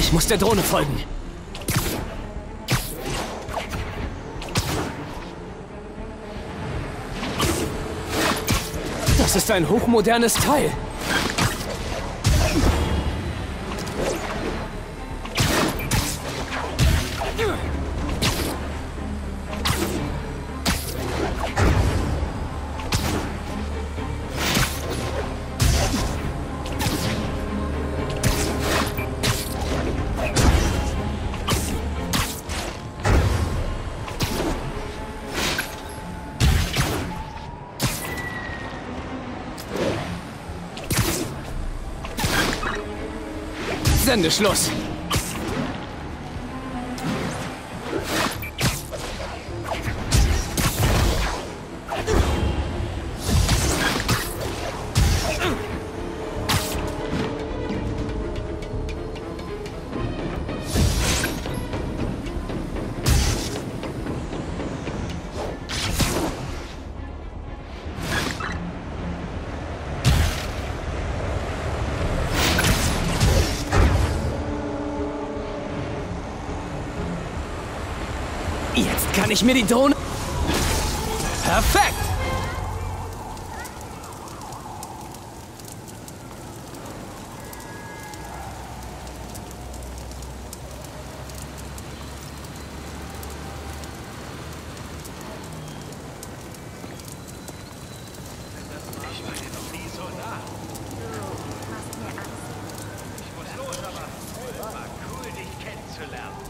Ich muss der Drohne folgen. Das ist ein hochmodernes Teil. Sendeschluss. Jetzt kann ich mir die Drohne... Perfekt! Ich war dir noch nie so nah. Du machst mir Angst. Ich muss los, aber es war cool, dich kennenzulernen.